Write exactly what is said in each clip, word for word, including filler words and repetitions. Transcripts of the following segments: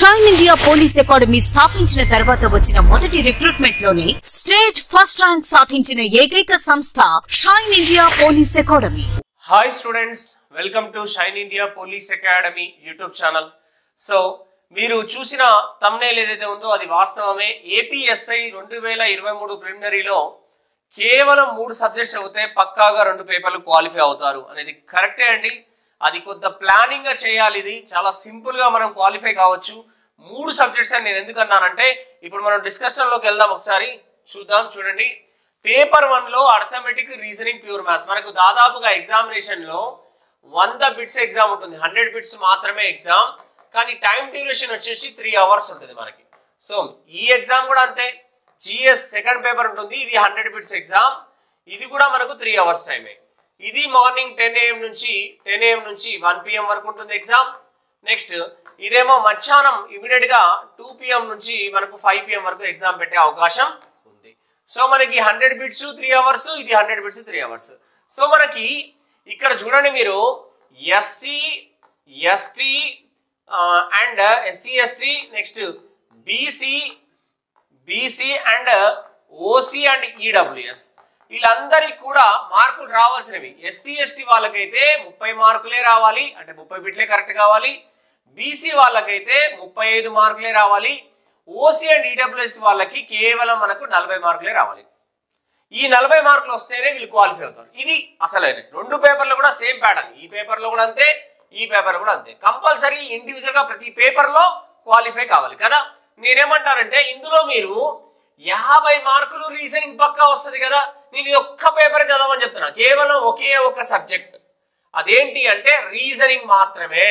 Shine India police academy స్థాపించిన తర్వాత వచ్చిన మొదటి రిక్రూట్మెంట్ లోనే స్టేట్ ఫస్ట్ ర్యాంక్ సాధించిన ఏకైక సంస్థ shine India police academy. Hi students, welcome to shine India police academy YouTube channel. So మీరు చూసిన థంబ్నెయిల్ ఏదైతే ఉందో అది వాస్తవమే. ఏపీఎస్ఐ రెండు వేల ఇరవై మూడు ప్రిలిమినరీలో కేవలం మూడు సబ్జెక్ట్స్ అవుతే పక్కాగా రెండు పేపర్లు క్వాలిఫై అవుతారు అనేది కరెక్టే అండి. అది కొంత ప్లానింగ్ గా చేయాలి. ఇది చాలా సింపుల్ గా మనం క్వాలిఫై కావచ్చు. మూడు సబ్జెక్ట్స్ అని నేను ఎందుకు అన్నానంటే, ఇప్పుడు మనం డిస్కషన్ లోకి వెళ్దాం, ఒకసారి చూద్దాం. చూడండి, పేపర్ వన్ లో అర్థమెటిక్, రీజనింగ్, ప్యూర్ మ్యాథ్స్ మనకు దాదాపుగా ఎగ్జామినేషన్ లో వంద బిట్స్ ఎగ్జామ్ ఉంటుంది. హండ్రెడ్ బిట్స్ మాత్రమే ఎగ్జామ్, కానీ టైం డ్యూరేషన్ వచ్చేసి త్రీ అవర్స్ ఉంటుంది మనకి. సో ఈ ఎగ్జామ్ కూడా అంతే. జిఎస్ సెకండ్ పేపర్ ఉంటుంది, ఇది హండ్రెడ్ బిట్స్ ఎగ్జామ్, ఇది కూడా మనకు త్రీ అవర్స్ టైమే. ఇది మార్నింగ్ టెన్ ఏఎం నుంచి టెన్ ఏఎం నుంచి వన్ పిఎం వరకు ఉంటుంది ఎగ్జామ్. నెక్స్ట్ ఇదేమో మధ్యాహ్నం ఇమీడియట్ గా టూ పిఎం నుంచి మనకు ఫైవ్ పిఎం వరకు ఎగ్జామ్ పెట్టే అవకాశం ఉంది. సో మనకి హండ్రెడ్ బిట్స్ త్రీ అవర్స్, ఇది hundred bits three hours. So మనకి ఇక్కడ చూడండి, మీరు SC ST and SC ST, next BC BC and OC and EWS, వీళ్ళందరికీ కూడా మార్కులు రావాల్సినవి. ఎస్సీ ఎస్టీ వాళ్ళకైతే ముప్పై మార్కులే రావాలి, అంటే ముప్పై బిట్లే కరెక్ట్ కావాలి. బీసీ వాళ్ళకైతే ముప్పై ఐదు మార్కులే రావాలి. ఓసీ అండ్ ఈడబ్ల్యూఎస్ వాళ్ళకి కేవలం మనకు నలభై మార్కులే రావాలి. ఈ నలభై మార్కులు వస్తేనే వీళ్ళు క్వాలిఫై అవుతారు. ఇది అసలైన రెండు పేపర్లు కూడా సేమ్ ప్యాటర్న్. ఈ పేపర్లో కూడా అంతే, ఈ పేపర్ కూడా అంతే. కంపల్సరీ ఇండివిజువల్ గా ప్రతి పేపర్లో క్వాలిఫై కావాలి కదా. నేనేమంటానంటే, ఇందులో మీరు యాభై మార్కులు రీజనింగ్ పక్కా వస్తుంది కదా. నేను ఇది ఒక్క పేపర్ చదవమని చెప్తున్నా, కేవలం ఒకే ఒక సబ్జెక్ట్. అదేంటి అంటే రీజనింగ్ మాత్రమే.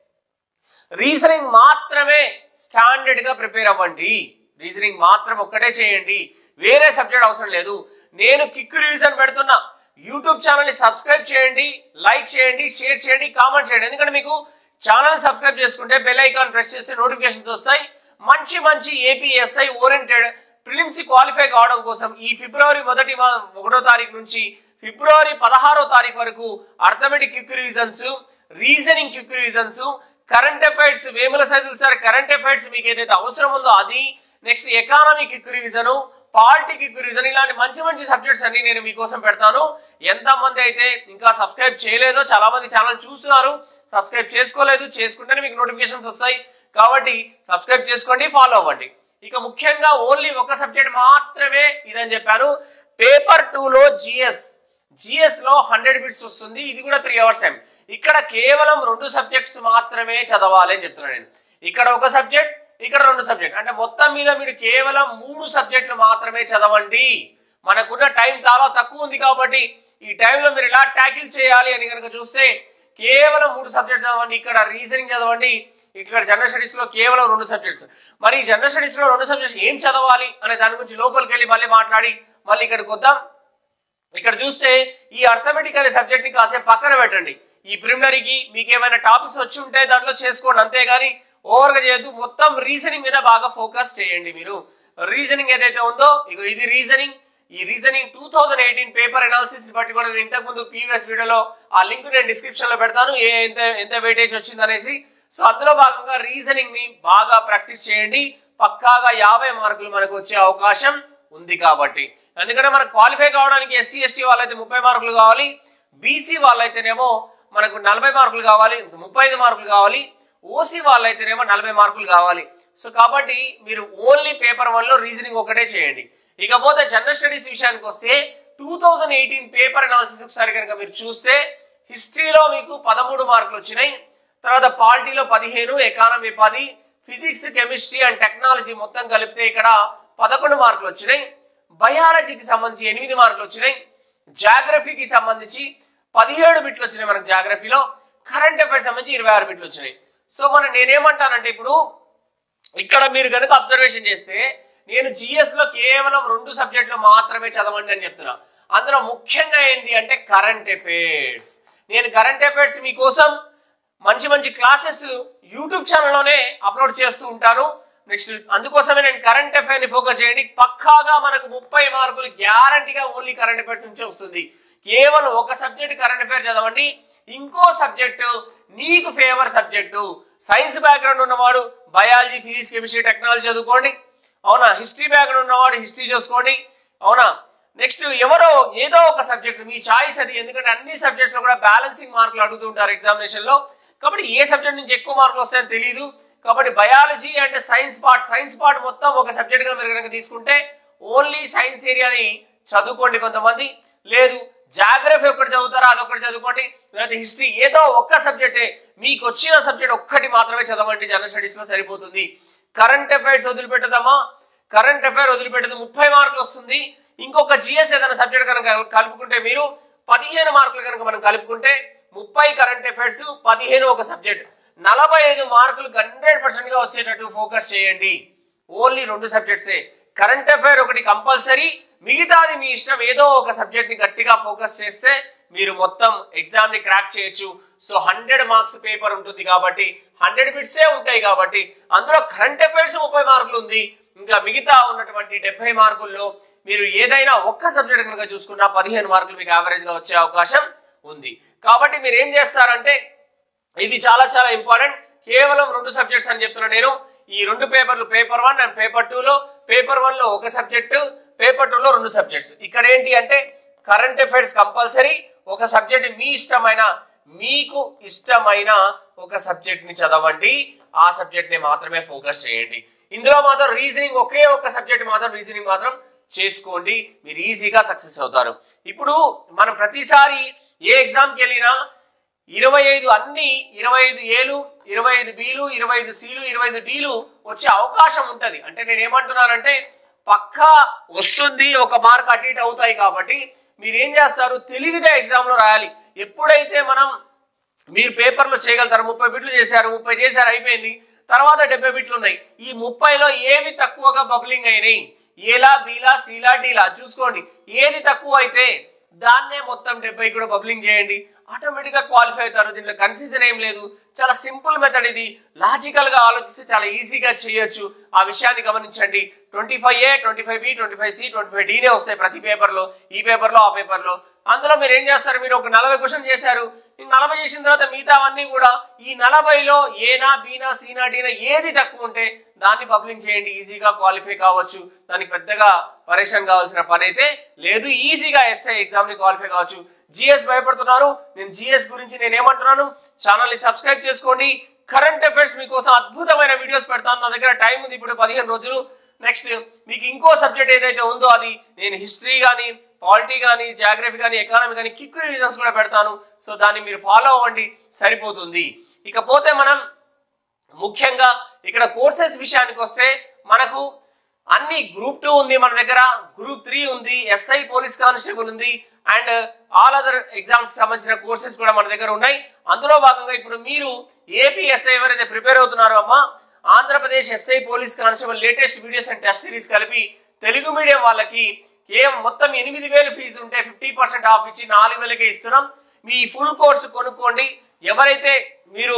రీజనింగ్ మాత్రమే స్టాండర్డ్ గా ప్రిపేర్ అవ్వండి. రీజనింగ్ మాత్రం ఒక్కటే చేయండి, వేరే సబ్జెక్ట్ అవసరం లేదు. నేను కిక్ రివిజన్ పెడుతున్నా. యూట్యూబ్ ఛానల్ ని సబ్స్క్రైబ్ చేయండి, లైక్ చేయండి, షేర్ చేయండి, కామెంట్ చేయండి. ఎందుకంటే మీకు ఛానల్ సబ్స్క్రైబ్ చేసుకుంటే బెల్ ఐకాన్ ప్రెస్ చేస్తే నోటిఫికేషన్స్ వస్తాయి. మంచి మంచి ఏపీఎస్ఐ ఓరియంటెడ్ ప్రిలిమ్స్ క్వాలిఫై కావడం కోసం ఈ ఫిబ్రవరి మొదటి ఒకటో తారీఖు నుంచి ఫిబ్రవరి పదహారో తారీఖు వరకు arithmetic quick revisions, reasoning quick revisions, current affairs, Vemula Saidulu sir current affairs మీకు ఏదైతే అవసరం ఉందో అది, next economy quick revision, polity quick revision, ఇలాంటి మంచి మంచి సబ్జెక్ట్స్ అన్ని నేను మీకోసం పెడతాను. ఎంతమంది అయితే ఇంకా సబ్స్క్రైబ్ చేయలేదో, చాలా మంది ఛానల్ చూస్తున్నారు, సబ్స్క్రైబ్ చేసుకోలేదు, చేసుకుంటేనే మీకు నోటిఫికేషన్స్ వస్తాయి. కాబట్టి సబ్స్క్రైబ్ చేసుకోండి, ఫాలో అవ్వండి. ఇక ముఖ్యంగా ఓన్లీ ఒక సబ్జెక్ట్ మాత్రమే ఇదని చెప్పాను. పేపర్ టూ లో జిఎస్ జిఎస్ లో హండ్రెడ్ బిట్స్ వస్తుంది, ఇది కూడా త్రీ అవర్స్ టైం. ఇక్కడ కేవలం రెండు సబ్జెక్ట్స్ మాత్రమే చదవాలి అని చెప్తున్నాను నేను. ఇక్కడ ఒక సబ్జెక్ట్, ఇక్కడ రెండు సబ్జెక్ట్, అంటే మొత్తం మీద మీరు కేవలం మూడు సబ్జెక్టులు మాత్రమే చదవండి. మనకున్న టైం చాలా తక్కువ ఉంది కాబట్టి ఈ టైంలో మీరు ఎలా ట్యాకిల్ చేయాలి అని కనుక చూస్తే కేవలం మూడు సబ్జెక్ట్ చదవండి. ఇక్కడ రీజనింగ్ చదవండి, ఇక్కడ జనరల్ స్టడీస్ లో కేవలం రెండు సబ్జెక్ట్స్. మరి జనరల్ స్టడీస్ లో రెండు సబ్జెక్ట్స్ ఏం చదవాలి అనే దాని గురించి లోపలికి వెళ్ళి మళ్ళీ మాట్లాడి మళ్ళీ ఇక్కడికి వద్దాం. ఇక్కడ చూస్తే ఈ అర్థమెటిక్ అనే సబ్జెక్ట్ ని కాసేపు పక్కన పెట్టండి. ఈ ప్రిలిమినరీకి మీకు ఏమైనా టాపిక్స్ వచ్చి ఉంటే దాంట్లో చేసుకోండి, అంతేగాని ఓవర్ గా చేయొద్దు. మొత్తం రీజనింగ్ మీద బాగా ఫోకస్ చేయండి. మీరు రీజనింగ్ ఏదైతే ఉందో, ఇక ఇది రీజనింగ్. ఈ reasoning two thousand eighteen paper analysis బట్టి కూడా నేను ఇంతకు ముందు ప్రీవియస్ వీడియోలో ఆ లింక్ నేను డిస్క్రిప్షన్ లో పెడతాను, ఏ ఎంత ఎంత వెయిటేజ్ వచ్చింది అనేసి. సో అందులో భాగంగా రీజనింగ్ ని బాగా ప్రాక్టీస్ చేయండి. పక్కాగా యాభై మార్కులు మనకు వచ్చే అవకాశం ఉంది కాబట్టి. ఎందుకంటే మనకు క్వాలిఫై కావడానికి ఎస్సీ ఎస్టీ వాళ్ళైతే ముప్పై మార్కులు కావాలి, బీసీ వాళ్ళైతేనేమో మనకు నలభై మార్కులు కావాలి, ముప్పై ఐదు మార్కులు కావాలి, ఓసీ వాళ్ళైతేనేమో నలభై మార్కులు కావాలి. సో కాబట్టి మీరు ఓన్లీ పేపర్ వన్ లో రీజనింగ్ ఒకటే చేయండి. ఇకపోతే జనరల్ స్టడీస్ విషయానికి వస్తే two thousand eighteen paper analysis ఒకసారి కనుక మీరు చూస్తే హిస్టరీలో మీకు పదమూడు మార్కులు వచ్చినాయి, తర్వాత పాలిటీలో పదిహేను, ఎకానమీ పది, ఫిజిక్స్, కెమిస్ట్రీ అండ్ టెక్నాలజీ మొత్తం కలిపితే ఇక్కడ పదకొండు మార్కులు వచ్చినాయి. బయాలజీకి సంబంధించి ఎనిమిది మార్కులు వచ్చినాయి. జాగ్రఫీకి సంబంధించి పదిహేడు బిట్లు వచ్చినాయి మనకు జాగ్రఫీలో. కరెంట్ అఫైర్స్ సంబంధించి ఇరవై ఆరు బిట్లు వచ్చినాయి. సో మనం నేనేమంటానంటే, ఇప్పుడు ఇక్కడ మీరు కనుక అబ్జర్వేషన్ చేస్తే నేను జిఎస్ లో కేవలం రెండు సబ్జెక్టులు మాత్రమే చదవండి అని చెప్తున్నా. అందులో ముఖ్యంగా ఏంటి అంటే కరెంట్ అఫైర్స్. నేను కరెంట్ అఫైర్స్ మీకోసం మంచి మంచి క్లాసెస్ యూట్యూబ్ ఛానల్లోనే అప్లోడ్ చేస్తూ ఉంటాను. నెక్స్ట్ అందుకోసమే నేను కరెంట్ అఫైర్ ని ఫోకస్ చేయండి. పక్కాగా మనకు ముప్పై మార్కులు గ్యారంటీగా ఓన్లీ కరెంట్ అఫైర్స్ నుంచి వస్తుంది. కేవలం ఒక సబ్జెక్ట్ కరెంట్ అఫైర్ చదవండి, ఇంకో సబ్జెక్టు నీకు ఫేవర్ సబ్జెక్టు సైన్స్ బ్యాక్గ్రౌండ్ ఉన్నవాడు బయాలజీ, ఫిజిక్స్, కెమిస్ట్రీ, టెక్నాలజీ చదువుకోండి. అవునా? హిస్టరీ బ్యాక్గ్రౌండ్ ఉన్నవాడు హిస్టరీ చూసుకోండి. అవునా? నెక్స్ట్ ఎవరో ఏదో ఒక సబ్జెక్ట్ మీ చాయిస్ అది, ఎందుకంటే అన్ని సబ్జెక్ట్స్ లో కూడా బ్యాలెన్సింగ్ మార్కులు అడుగుతుంటారు ఎగ్జామినేషన్ లో. కాబట్టి ఏ సబ్జెక్ట్ నుంచి ఎక్కువ మార్కులు వస్తాయని తెలియదు. కాబట్టి biology and science part science part మొత్తం ఒక సబ్జెక్ట్ గా మీరు కనుక తీసుకుంటే ఓన్లీ సైన్స్ ఏరియాని చదువుకోండి. కొంతమంది లేదు జాగ్రఫీ ఒక్కటి చదువుతారా అదొక్కటి చదువుకోండి, లేదా హిస్టరీ ఏదో ఒక్క సబ్జెక్టే మీకు వచ్చిన సబ్జెక్ట్ ఒక్కటి మాత్రమే చదవండి. జనరల్ స్టడీస్ లో సరిపోతుంది. కరెంట్ అఫైర్స్ వదిలిపెట్టదమ్మా, కరెంట్ అఫైర్ వదిలిపెట్టదు, ముప్పై మార్కులు వస్తుంది. ఇంకొక జిఎస్ ఏదైనా సబ్జెక్ట్ కనుక కలుపుకుంటే మీరు పదిహేను మార్కులు కనుక మనం కలుపుకుంటే ముప్పై కరెంట్ అఫైర్స్, పదిహేను ఒక సబ్జెక్ట్, నలభై ఐదు మార్కులు హండ్రెడ్ పర్సెంట్ గా వచ్చేటట్టు ఫోకస్ చేయండి. ఓన్లీ రెండు సబ్జెక్ట్సే, కరెంట్ అఫైర్ ఒకటి కంపల్సరీ, మిగతాది మీ ఇష్టం. ఏదో ఒక సబ్జెక్ట్ ని గట్టిగా ఫోకస్ చేస్తే మీరు మొత్తం ఎగ్జామ్ ని క్రాక్ చేయొచ్చు. సో హండ్రెడ్ మార్క్స్ పేపర్ ఉంటుంది కాబట్టి హండ్రెడ్ బిట్సే ఉంటాయి కాబట్టి అందులో కరెంట్ అఫైర్స్ ముప్పై మార్కులు ఉంది. ఇంకా మిగతా ఉన్నటువంటి డెబ్బై మార్కుల్లో మీరు ఏదైనా ఒక్క సబ్జెక్ట్ కనుక చూసుకున్నా పదిహేను మార్కులు మీకు యావరేజ్ గా వచ్చే అవకాశం ఉంది. కాబట్టి మీరు ఏం చేస్తారంటే ఇది చాలా చాలా ఇంపార్టెంట్. కేవలం రెండు సబ్జెక్ట్స్ అని చెప్తున్నా నేను. ఈ రెండు పేపర్లు paper one and paper two లో, పేపర్ వన్ లో ఒక సబ్జెక్టు, పేపర్ టూ లో రెండు సబ్జెక్ట్స్. ఇక్కడ ఏంటి అంటే కరెంట్ అఫైర్స్ కంపల్సరీ, ఒక సబ్జెక్ట్ మీ ఇష్టమైన మీకు ఇష్టమైన ఒక సబ్జెక్ట్ ని చదవండి. ఆ సబ్జెక్ట్ ని మాత్రమే ఫోకస్ చేయండి. ఇందులో మాత్రం రీజనింగ్ ఒకే ఒక సబ్జెక్ట్ మాత్రం రీజనింగ్ మాత్రం చేసుకోండి, మీరు ఈజీగా సక్సెస్ అవుతారు. ఇప్పుడు మనం ప్రతిసారి ఏ ఎగ్జామ్కి వెళ్ళినా ఇరవై ఐదు అన్ని ఇరవై ఐదు ఏలు, ఇరవై ఐదు బీలు, ఇరవై ఐదు సీలు, ఇరవై ఐదు డీలు వచ్చే అవకాశం ఉంటది. అంటే నేను ఏమంటున్నానంటే పక్కా వస్తుంది, ఒక మార్క్ అటు ఇటు అవుతాయి. కాబట్టి మీరు ఏం చేస్తారు, తెలివిగా ఎగ్జామ్ లో రాయాలి. ఎప్పుడైతే మనం మీరు పేపర్లో చేయగలుగుతారు, ముప్పై బిట్లు చేశారు, ముప్పై చేశారు అయిపోయింది, తర్వాత డెబ్బై బిట్లు ఉన్నాయి. ఈ ముప్పైలో ఏవి తక్కువగా బబ్లింగ్ అయినాయి, ఏలా బీలా సీలా డీలా చూసుకోండి. ఏది తక్కువ అయితే దాన్నే మొత్తం డెబ్బై కూడా బబ్లింగ్ చేయండి, ఆటోమేటిక్ గా క్వాలిఫై అవుతారు. దీంట్లో కన్ఫ్యూజన్ ఏం లేదు, చాలా సింపుల్ మెథడ్ ఇది. లాజికల్ గా ఆలోచిస్తే చాలా ఈజీగా చేయొచ్చు. ఆ విషయాన్ని గమనించండి. Twenty five A twenty five B twenty five C twenty five డీనే వస్తాయి ప్రతి పేపర్లో, ఈ పేపర్లో ఆ పేపర్లో. అందులో మీరు ఏం చేస్తారు, మీరు ఒక నలభై క్వశ్చన్ చేశారు, నలభై చేసిన తర్వాత మిగతా అవన్నీ కూడా ఈ నలభైలో ఏనా బీనా సీనా డీనా ఏది తక్కువ ఉంటే దాన్ని పబ్లింగ్ చేయండి, ఈజీగా క్వాలిఫై కావచ్చు. దానికి పెద్దగా పరేషాన్ కావాల్సిన పని అయితే లేదు, ఈజీగా ఎస్ఐ ఎగ్జామ్ ని క్వాలిఫై కావచ్చు. జిఎస్ భయపడుతున్నారు, నేను జిఎస్ గురించి నేను ఏమంటున్నాను, ఛానల్ ని సబ్స్క్రైబ్ చేసుకోండి. కరెంట్ అఫైర్స్ మీకోసం అద్భుతమైన వీడియోస్ పెడతాను. నా దగ్గర టైం ఉంది ఇప్పుడు పదిహేను రోజులు. నెక్స్ట్ మీకు ఇంకో సబ్జెక్ట్ ఏదైతే ఉందో అది నేను హిస్టరీ కానీ, పాలిటీ కానీ, జాగ్రఫీ కానీ, ఎకానమీ కానీ క్విక్ రివిజన్స్ కూడా పెడతాను. సో దాన్ని మీరు ఫాలో అవ్వండి, సరిపోతుంది. ఇకపోతే మనం ముఖ్యంగా ఇక్కడ కోర్సెస్ విషయానికి వస్తే మనకు అన్ని గ్రూప్ టూ ఉంది మన దగ్గర, గ్రూప్ త్రీ ఉంది, ఎస్ఐ పోలీస్ కానిస్టేబుల్ ఉంది, అండ్ ఆల్ అదర్ ఎగ్జామ్స్ సంబంధించిన కోర్సెస్ కూడా మన దగ్గర ఉన్నాయి. అందులో భాగంగా ఇప్పుడు మీరు ఏపీ ఎస్ఐ ఎవరైతే ప్రిపేర్ అవుతున్నారో అమ్మా, Andhra Pradesh SI police constable latest videos and test series కలిపి తెలుగు మీడియం వాళ్ళకి ఏం మొత్తం ఎనిమిది వేలు ఫీజు ఉంటే ఫిఫ్టీ పర్సెంట్ ఆఫ్ ఇచ్చి నాలుగు వేలకే ఇస్తున్నాం. మీ ఫుల్ కోర్సు కొనుక్కోండి. ఎవరైతే మీరు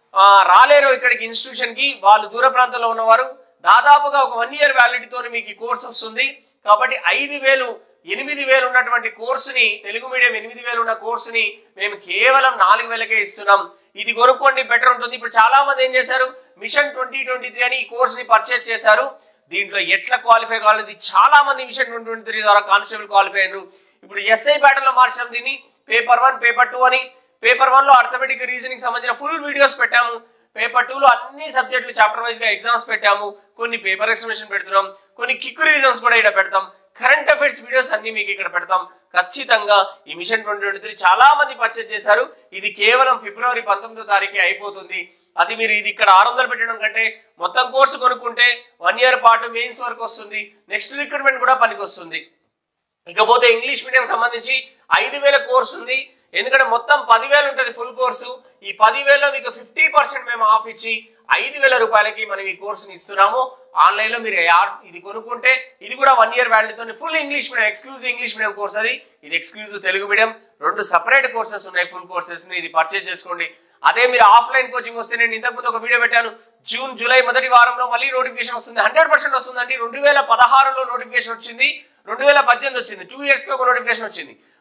రాలేరో ఇక్కడికి ఇన్స్టిట్యూషన్ కి, వాళ్ళు దూర ప్రాంతంలో ఉన్నవారు దాదాపుగా ఒక వన్ ఇయర్ వ్యాలిడిటీతో మీకు ఈ కోర్స్ వస్తుంది. కాబట్టి ఐదు వేలు ఎనిమిది వేలు ఉన్నటువంటి కోర్సుని, తెలుగు మీడియం ఎనిమిది వేలు ఉన్న కోర్సుని మేము కేవలం నాలుగు వేలకే ఇస్తున్నాం. ఇది కొనుక్కోండి, బెటర్ ఉంటుంది. ఇప్పుడు చాలా మంది ఏం చేశారు, మిషన్ ట్వంటీ ట్వంటీ త్రీ అని ఈ కోర్సుని పర్చేస్ చేశారు. దీంట్లో ఎట్లా క్వాలిఫై కావాలి, చాలా మంది మిషన్ ట్వంటీ ట్వంటీ త్రీ ద్వారా కానిస్టేబుల్ క్వాలిఫై అయ్యారు. ఇప్పుడు ఎస్ఐ ప్యాటర్న్ లో మార్చాం దీన్ని, పేపర్ వన్ పేపర్ టూ అని. పేపర్ వన్ లో అర్థమెటిక్ రీజనింగ్ సంబంధించిన ఫుల్ వీడియోస్ పెట్టాము. పేపర్ టూ లో అన్ని సబ్జెక్టులు చాప్టర్ వైజ్ గా ఎగ్జామ్స్ పెట్టాము. కొన్ని పేపర్ ఎక్స్ప్లెనేషన్ పెడుతున్నాం, కొన్ని క్విక్ రివిజన్స్ కూడా ఇక్కడ పెడతాం. కరెంట్ అఫైర్స్ వీడియోస్ అన్ని మీకు ఇక్కడ పెడతాం. ఖచ్చితంగా ఈ మిషన్ ట్వంటీ ట్వంటీ త్రీ చాలా మంది పర్చేస్ చేశారు. ఇది కేవలం ఫిబ్రవరి పంతొమ్మిదో తారీఖు అయిపోతుంది. అది మీరు ఇది ఇక్కడ ఆరు వందలు పెట్టడం కంటే మొత్తం కోర్సు కొనుక్కుంటే వన్ ఇయర్ పాటు మెయిన్స్ వరకు వస్తుంది, నెక్స్ట్ రిక్రూట్మెంట్ కూడా పనికి వస్తుంది. ఇకపోతే ఇంగ్లీష్ మీడియం సంబంధించి ఐదు వేల కోర్సు ఉంది. ఎందుకంటే మొత్తం పదివేలు ఉంటుంది ఫుల్ కోర్సు. ఈ పదివేలలో మీకు ఫిఫ్టీ పర్సెంట్ మేము ఆఫ్ ఇచ్చి ఐదు వేల రూపాయలకి మనం ఈ కోర్సుని ఇస్తున్నాము. ఆన్లైన్ లో మీరు ఇది కొనుక్కుంటే ఇది కూడా వన్ ఇయర్ వ్యాలిడీతో full English medium, exclusive English medium course అది. ఇది ఎక్స్క్లూజివ్ తెలుగు మీడియం. రెండు సపరేట్ కోర్సెస్ ఉన్నాయి, ఫుల్ కోర్సెస్ ని. ఇది పర్చేజ్ చేసుకోండి. అదే మీరు ఆఫ్లైన్ కోచింగ్ వస్తే నేను ఇంతకుముందు ఒక వీడియో పెట్టాను, జూన్ జూలై మొదటి వారంలో మళ్ళీ నోటిఫికేషన్ వస్తుంది. హండ్రెడ్ పర్సెంట్ వస్తుందండి. రెండు వేల పదహారులో నోటిఫికేషన్ వచ్చింది, రెండు వేల పద్దెనిమిది వచ్చింది, టూ ఇయర్స్ కి ఒక నోటిఫికేషన్ వచ్చింది.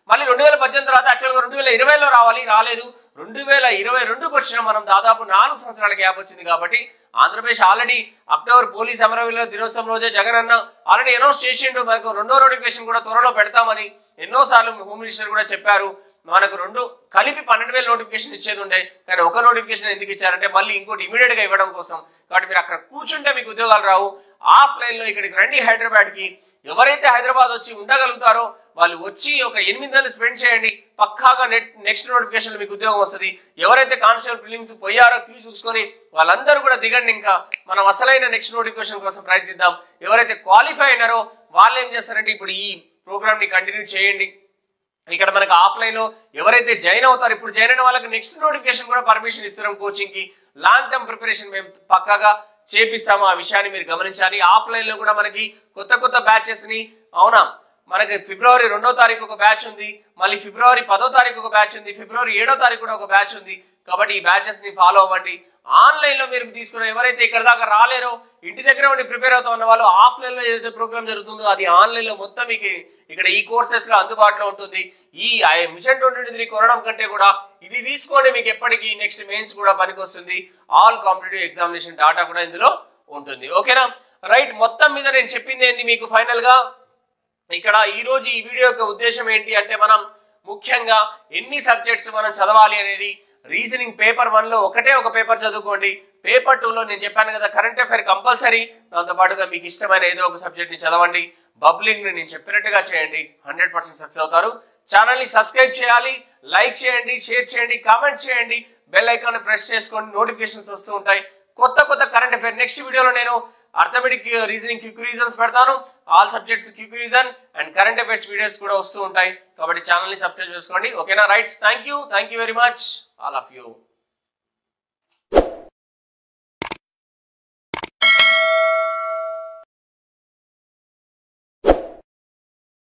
మళ్ళీ రెండు వేల పద్దెనిమిది తర్వాత యాక్చువల్గా రెండు వేల ఇరవైలో రావాలి, రాలేదు. రెండు వేల ఇరవై రెండుకి వచ్చిన మనం దాదాపు నాలుగు సంవత్సరాల గ్యాప్ వచ్చింది. కాబట్టి ఆంధ్రప్రదేశ్ ఆల్రెడీ అక్టోబర్ పోలీస్ అమరవీరుల దినోత్సవం రోజే జగన్ అన్న ఆల్రెడీ అనౌన్స్ చేసిండు, మనకు రెండో నోటిఫికేషన్ కూడా త్వరలో పెడతామని ఎన్నోసార్లు హోమ్ మినిస్టర్ కూడా చెప్పారు. మనకు రెండు కలిపి పన్నెండు వేల నోటిఫికేషన్ ఇచ్చేది ఉండే, కానీ ఒక నోటిఫికేషన్ ఎందుకు ఇచ్చారంటే మళ్ళీ ఇంకోటి ఇమీడియట్ గా ఇవ్వడం కోసం. కాబట్టి మీరు అక్కడ కూర్చుంటే మీకు ఉద్యోగాలు రావు. ఆఫ్లైన్ లో ఇక్కడికి రండి హైదరాబాద్ కి. ఎవరైతే హైదరాబాద్ వచ్చి ఉండగలుగుతారో వాళ్ళు వచ్చి ఒక ఎనిమిది నెలలు స్పెండ్ చేయండి, పక్కాగా నెట్ నెక్స్ట్ నోటిఫికేషన్ మీకు ఉద్యోగం వస్తుంది. ఎవరైతే కానిస్టేబుల్ ఫిలిమ్స్ పోయారో క్యూ చూసుకొని వాళ్ళందరూ కూడా దిగండి. ఇంకా మనం అసలైన నెక్స్ట్ నోటిఫికేషన్ కోసం ప్రయత్నిద్దాం. ఎవరైతే క్వాలిఫై అయినారో వాళ్ళు ఏం చేస్తారంటే ఇప్పుడు ఈ ప్రోగ్రామ్ ని కంటిన్యూ చేయండి. ఇక్కడ మనకు ఆఫ్లైన్ లో ఎవరైతే జాయిన్ అవుతారో ఇప్పుడు జాయిన్ అయిన వాళ్ళకి నెక్స్ట్ నోటిఫికేషన్ కూడా పర్మిషన్ ఇస్తున్నాం. కోచింగ్ కి లాంగ్ టర్మ్ ప్రిపరేషన్ మేము పక్కాగా చేపిస్తాము. ఆ విషయాన్ని మీరు గమనించాలి. ఆఫ్లైన్ లో కూడా మనకి కొత్త కొత్త బ్యాచెస్ ని, అవునా, మనకి ఫిబ్రవరి రెండో తారీఖు ఒక బ్యాచ్ ఉంది, మళ్ళీ ఫిబ్రవరి పదో తారీఖు ఒక బ్యాచ్ ఉంది, ఫిబ్రవరి ఏడో తారీఖు కూడా ఒక బ్యాచ్ ఉంది. కాబట్టి ఈ బ్యాచెస్ ని ఫాలో అవ్వండి. ఆన్లైన్ లో మీరు తీసుకున్న ఎవరైతే ఇక్కడ దాకా రాలేరో ఇంటి దగ్గర ఉండి ప్రిపేర్ అవుతా ఉన్న వాళ్ళు ఆఫ్లైన్ లో ఏదైతే ప్రోగ్రామ్ జరుగుతుందో అది ఆన్లైన్ లో మొత్తం మీకు ఇక్కడ ఈ కోర్సెస్ లో అందుబాటులో ఉంటుంది. ఈ మిషన్ ట్వంటీ త్రీ కొనడం కంటే కూడా ఇది తీసుకోండి, మీకు ఎప్పటికీ నెక్స్ట్ మెయిన్స్ కూడా పనికి వస్తుంది. ఆల్ కాంపిటేటివ్ ఎగ్జామినేషన్ డాటా కూడా ఇందులో ఉంటుంది. ఓకేనా, రైట్. మొత్తం మీద నేను చెప్పింది ఏంటి మీకు ఫైనల్ గా ఇక్కడ ఈ రోజు ఈ వీడియో యొక్క ఉద్దేశం ఏంటి అంటే మనం ముఖ్యంగా ఎన్ని సబ్జెక్ట్స్ మనం చదవాలి అనేది. రీజనింగ్ పేపర్ వన్ లో ఒకటే ఒక పేపర్ చదువుకోండి. పేపర్ టూ లో నేను చెప్పాను కదా కరెంట్ అఫైర్ కంపల్సరీ, దాంతో పాటుగా మీకు ఇష్టమైన ఏదో ఒక సబ్జెక్ట్ ని చదవండి. బబ్లింగ్ ని నేను చెప్పినట్టుగా చేయండి, హండ్రెడ్ పర్సెంట్ సక్సెస్ అవుతారు. ఛానల్ ని సబ్స్క్రైబ్ చేయాలి, లైక్ చేయండి, షేర్ చేయండి, కామెంట్ చేయండి, బెల్ ఐకాన్ ప్రెస్ చేసుకోండి, నోటిఫికేషన్స్ వస్తూ ఉంటాయి. కొత్త కొత్త కరెంట్ అఫైర్ నెక్స్ట్ వీడియోలో నేను అర్థమెటిక్ రీజనింగ్ క్విక్ రీజన్స్ పెడతాను. All subjects quick reason and current affairs videos కూడా వస్తూ ఉంటాయి. కాబట్టి ఛానల్ ని సబ్స్క్రైబ్ చేసుకోండి. ఓకేనా, rights. Thank you thank you very much all of you.